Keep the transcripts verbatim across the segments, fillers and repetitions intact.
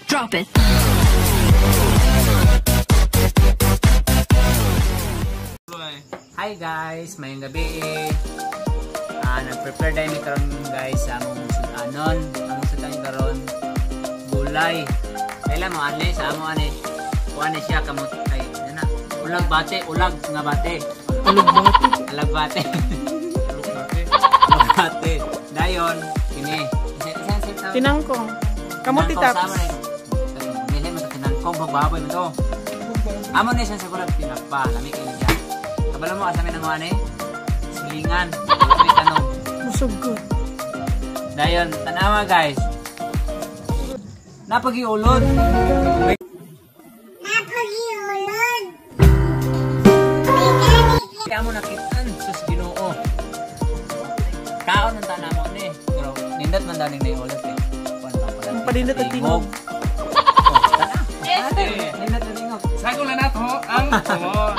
Drop it. Hi guys, mayong gabi. Ah, nag-prepare dahil may karon guys sa among sudanon. Among sudanon karon gulay. Kailan mo ani sa amo ani. Kuan ni siya kamot ay ana. Ulag bate, ulag nga bate. Ulag bate. Ulag bate. Ulag bate. Ulag bate. Dayon kini. Tinangkong. Kamuti taps. Nilay mo sa tinangkong bababoy mo to. Amo ni siya sa kulag pinapa, lami kay niya. Kabalo mo asa may nanguan eh? Silingan. May tanong. Busog ko. Dayon, tanawa guys. Napagiulod. Napagiulod. Kaya mo nakitaan sus Ginoo. Kaon ng tanamo ni. Pero nindot man daw ning naiulod eh. Ang palindot at tingog. Nindot at tingog. Sago na nato ang tumo.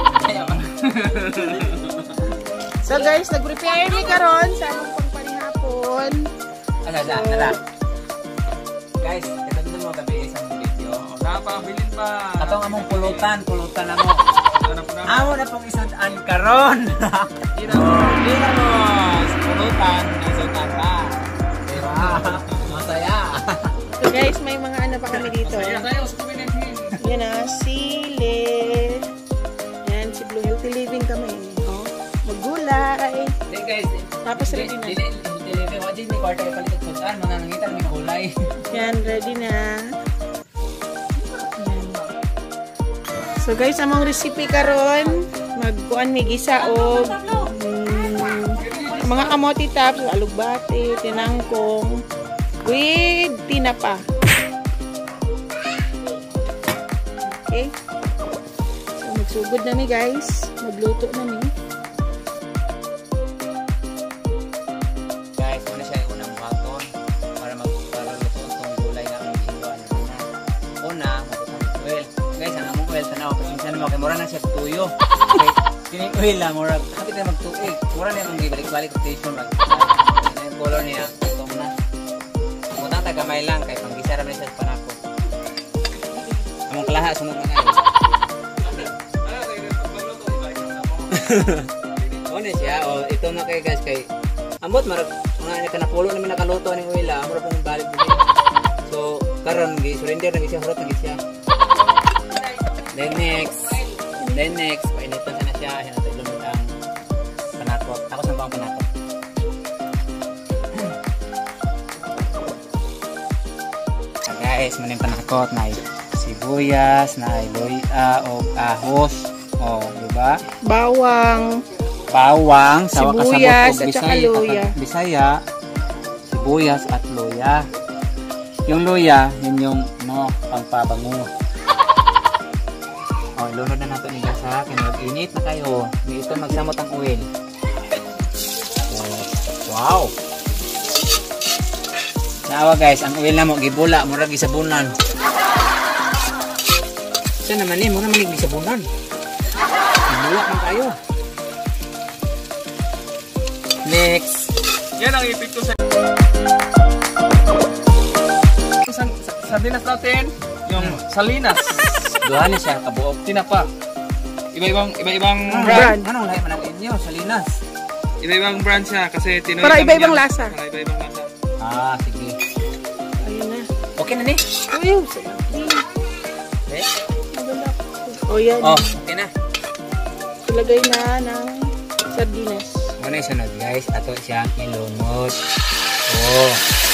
So guys, nag-prepare mi karon sa among pangpanihapon. Ala, ala, ala. Guys, ito din mo gabi isang video. Napabilin pa. Atong among pulutan, pulutan na mo. Amo na pong isudan karon. Dito mo. Dito mo. Pulutan, isudan pa. Diba? Masaya. So guys, may mga ano pa kami dito. Masaya tayo sa kuminenhin. Yan na, sili. Yan, si Blue Healthy Living kami. Oh, maggulay. Then guys, Tapos ready na. Dili, dili, dili, wajin may kwarta ipalit at sudan. Mga nangitan may gulay. Yan, ready na. Yan. So guys, among recipe karon, magkuan mi gisa og mm, mga kamote tops, alugbati, tinangkong with tinapa. Okay? So magsugod na mi guys. Magluto na mi. Guys, muna siya yung unang baton para magpaluto itong gulay na ang iwan. Una, magpapang oil. Guys, ang among oil, tanaw, pasensya naman, kay mura na siya tuyo. Okay, kining oil lang, mura, kapit na magtuig. Mura na yung balik-balik rotation. Yung color niya, itong na. Mutang tagamay lang, kay panggisara na siya sa panako. Among kalaha, sunod na nga. Ano siya, o ito na kay guys, kay ambot marag mga kanapulo namin nakaluto ning uwila, amro pong balik din. So karon gi surrender na siya, hurot na siya. Then next, then next painitan na siya, ayan natin lumit ang panakot. Ako sa pang panakot. Ah, guys, maning panakot na sibuyas, na luya o ahos. Oh, di ba? Bawang, Bawang, sawa sibuyas kasabot at saka luya. Bisaya, sibuyas at luya. Yung luya, yun yung no, pangpabango. Oh, ilunod na natin ni guys ha. Kaya mag-init na kayo. Ito magsamot ang oil. Oh, wow! Naawa guys, ang oil na mo, gibula, murag gisabunan. Siya naman eh, mura manig gisabunan. Gibula man kayo. Next. Yan ang epekto sa sa, sa sardinas natin, yung salinas. Duhan siya kabuok. Tinapa. Iba-ibang iba-ibang Ah, brand. Anong lahi man ang inyo? Salinas. Iba-ibang brand siya kasi tinoy. Para kami iba-ibang yan. lasa. Para iba-ibang lasa. Ah, sige. ayun na. Okay na ni? Ayun, Okay. o yan. Oh, okay na. Ilagay na ng sardinas. Muna yung sunod guys. Ato siyang ilunod. Oh.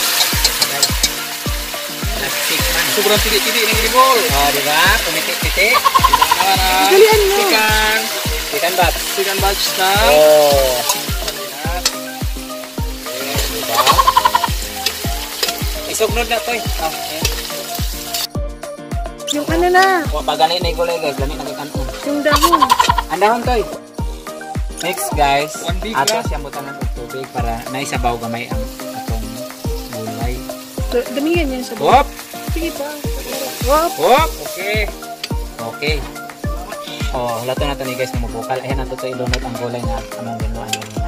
Plastic man. Sobrang tigi-tigi ng gibol. Oh, diba? Pumiti-piti. Para Dalian mo. chicken, Chicken box. chicken batch na. Oh. Diba? Isugnod na to eh. Oh, eh. Yung ano na, Kung paganin na yung gulay guys, lamig na kanon. yung dahon. Andahon to eh. Next guys, One big ato lang. siyang butanan ng tubig para naisabaw gamay ang atong gulay. So, damihan yan sa Hop! Sige pa. Wop. Hop! Okay. Okay. Oh, lato na to ni guys na mabukal. Ayan nato to ilunod ang gulay na among ginuan ninyo.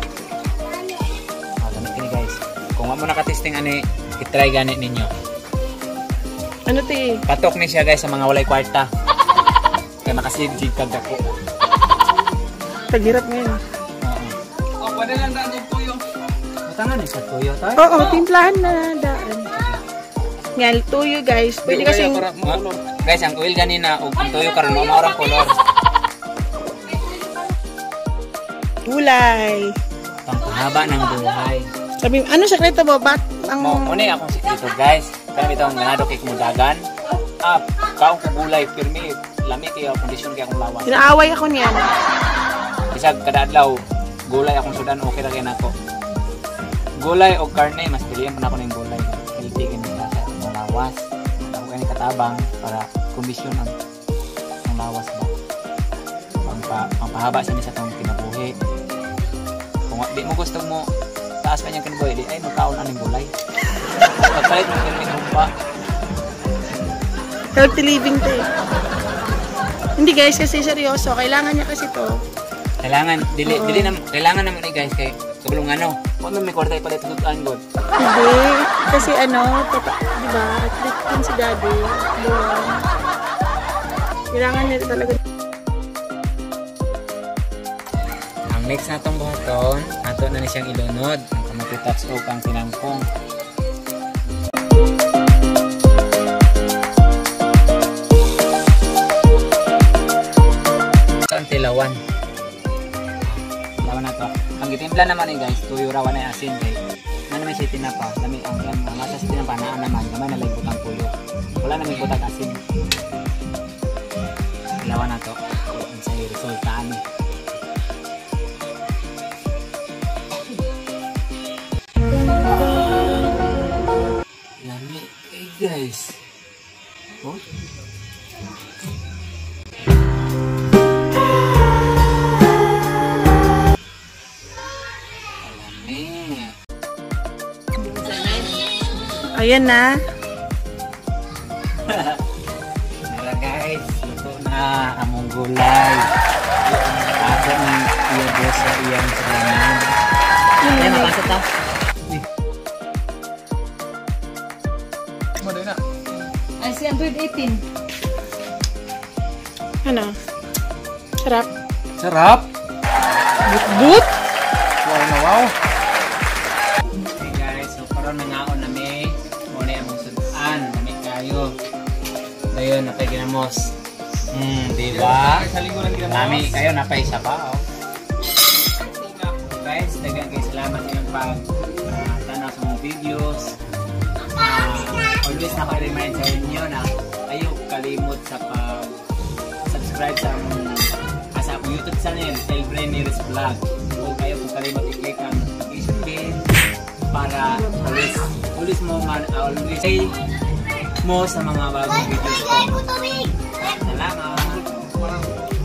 Oh, ganito ni guys. Kung mo nakatesting ani, i-try ganit ninyo. Ano ti? Patok ni siya guys sa mga walay kwarta. Kaya makasijig kag dako. Taghirap ngayon. Oh, pwede lang daan yung tuyo. Matangan ni sa tuyo tayo. Oo, timplahan na daan. Yan, tuyo guys. Pwede Tuyo kasing... kaya para makulor. Guys, ang oil ganina ug ang tuyo karon mo maurang color. Gulay. Pangpahaba ng buhay. Sabi, ano sekreto mo? Ba't ang... Mo mo ni akong sikreto guys. Kaya bitong ganado kay kumudagan. Ah, kaong kagulay pirmi lami kay kondisyon kay akong lawas. Sinaaway ako niyan. Bisag kada adlaw gulay akong sudan okay ra kay nako. Gulay o karne mas pilihan pa nako ning gulay. Healthy kay sa akong lawas. Ako kay katabang para kondisyon ang ang lawas ba. Pangpa pangpahaba sa ni sa tong kinabuhi. Kung di mo gusto mo taas kanyang kinabuhi, di ay magkaon na ning gulay. Pagpalit mo kini humpa. Healthy living to eh. Hindi guys, kasi seryoso. Kailangan niya kasi to. Kailangan dili Oo. dili na kailangan naman ni guys kay kabulong ano. Kung may kwarta ipalit tutuan god. Hindi. Kasi ano, tata, di ba? Athlete din si daddy. Diba? Kailangan niya talaga. Ang next natong buhaton, ato na ni siyang ilunod ang kamatutats o kang tinangkong. Ang tilawan. Tilawan na to. Ang gitimpla naman eh guys, tuyo rawan na asin kay. Ano naman siya tinapa, lami ang yan, ang masa sa tinapa na naman, gamay na lang butang tuyo. Wala na may butang asin. Tilawan na to. Ang sa'yo, resultaan eh. Lami eh guys. Oh. Ayan na. Nara guys, luto na among gulay. Ako ni iya boss sa iyang salaman. Ay, mapasok ta. Mo na. Ay, si Android eighteen. Ano? Sarap. Sarap. But-but. Wow na wow. Hey guys, so karon nangaon na mi. Muna yung among sudan, nami kayo. Dayon napay ginamos. Hmm, di ba? Sa linggo lang ginamos. Nami kayo napay sa bao. Guys, daghang kay salamat sa inyong pag uh, tanaw sa mga videos. Uh, always na remind sa inyo na ayaw kalimot sa pag-subscribe sa among uh, sa akong YouTube channel, El Breneris Vlog. Huwag kayo kung kalimot i-click ang notification bell para always, always mo man, always say mo sa mga bagong videos ko. Salamat!